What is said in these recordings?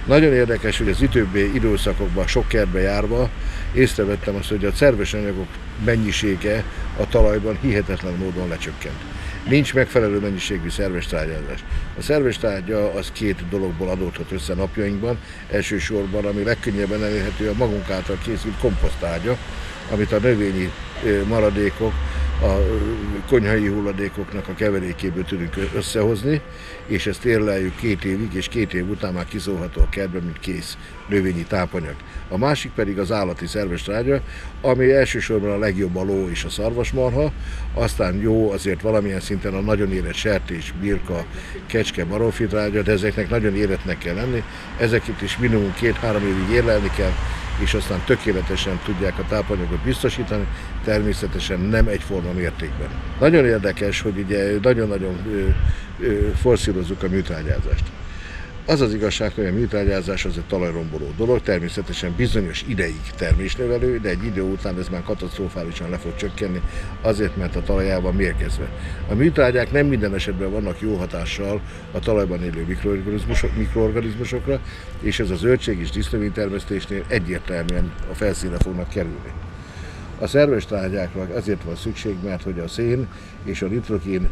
Nagyon érdekes, hogy az utóbbi időszakokban sok kertbe járva észrevettem azt, hogy a szerves anyagok mennyisége a talajban hihetetlen módon lecsökkent. Nincs megfelelő mennyiségű szerves trágyázás. A szerves trágya az két dologból adódhat össze napjainkban. Elsősorban, ami legkönnyebben elérhető, a magunk által készült komposzttrágya, amit a növényi maradékok, a konyhai hulladékoknak a keverékéből tudunk összehozni, és ezt érleljük 2 évig, és 2 év után már kiszólható a kertben, mint kész növényi tápanyag. A másik pedig az állati szerves trágya, ami elsősorban a legjobb a ló és a szarvasmarha, aztán jó azért valamilyen szinten a nagyon érett sertés, birka, kecske, baromfi trágya, de ezeknek nagyon éretnek kell lenni, ezeket is minimum 2-3 évig érlelni kell, és aztán tökéletesen tudják a tápanyagot biztosítani, természetesen nem egyforma mértékben. Nagyon érdekes, hogy ugye nagyon-nagyon forszírozzuk a műtrágyázást. Az az igazság, hogy a műtrágyázás az egy talajromboló dolog, természetesen bizonyos ideig termésnövelő, de egy idő után ez már katasztrofálisan le fog csökkenni, azért, mert a talajában mérgezve. A műtrágyák nem minden esetben vannak jó hatással a talajban élő mikroorganizmusokra, és ez a zöldség és dísznövénytermesztésnél egyértelműen a felszínre fognak kerülni. A szerves trágyákra azért van szükség, mert hogy a szén és a nitrogén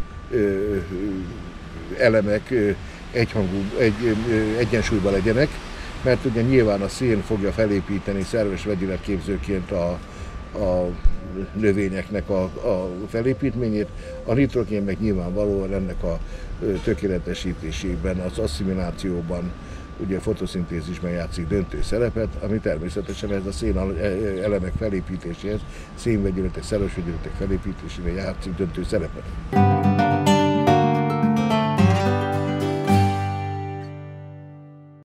elemek egyensúlyban legyenek, mert ugye nyilván a szén fogja felépíteni szerves vegyületképzőként a növényeknek a felépítményét, a nitrogén meg nyilvánvalóan ennek a tökéletesítésében, az asszimilációban, ugye a fotoszintézisben játszik döntő szerepet, ami természetesen ez a szén elemek felépítéséhez, szénvegyületek, szerves vegyületek felépítésére játszik döntő szerepet.